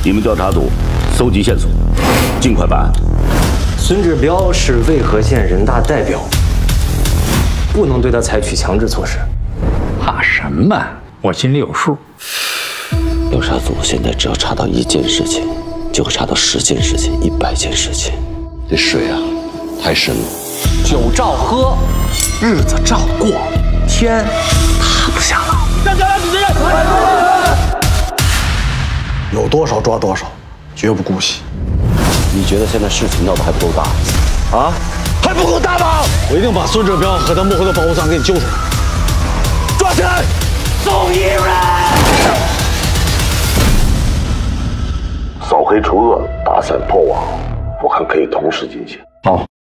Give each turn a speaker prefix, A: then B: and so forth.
A: 你们调查组搜集线索，尽快办案。
B: 孙志彪是渭河县人大代表，不能对他采取强制措施。
C: 怕什么？我心里有数。
D: 调查组现在只要查到1件事情，就会查到10件事情、100件事情。这水啊，太深了。
B: 酒照喝，日子照过，天塌不下了。
E: 站起来，主持人！
F: 有多少抓多少，绝不姑息。
D: 你觉得现在事情闹得还不够大？啊？
F: 还不够大吗？我一定把孙志彪和他幕后的保护伞给你揪出来，抓起来，
E: 送医院！
A: 扫黑除恶，打散破网，我看可以同时进行。
C: 好。